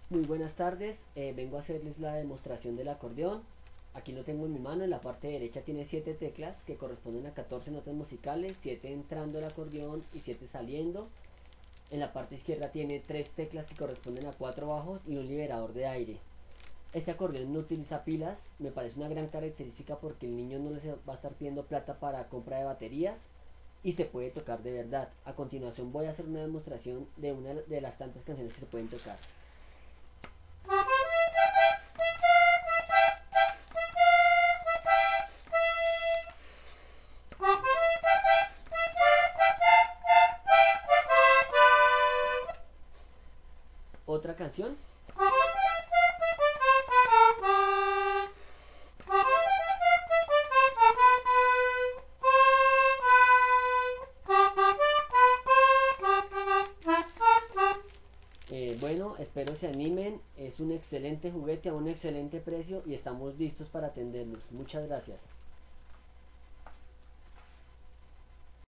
Muy buenas tardes, vengo a hacerles la demostración del acordeón. Aquí lo tengo en mi mano, en la parte derecha tiene 7 teclas que corresponden a 14 notas musicales, 7 entrando al acordeón y 7 saliendo. En la parte izquierda tiene 3 teclas que corresponden a 4 bajos y un liberador de aire. Este acordeón no utiliza pilas, me parece una gran característica porque el niño no les va a estar pidiendo plata para compra de baterías y se puede tocar de verdad. A continuación voy a hacer una demostración de una de las tantas canciones que se pueden tocar. Otra canción. Bueno, espero se animen, es un excelente juguete a un excelente precio y estamos listos para atenderlos. Muchas gracias.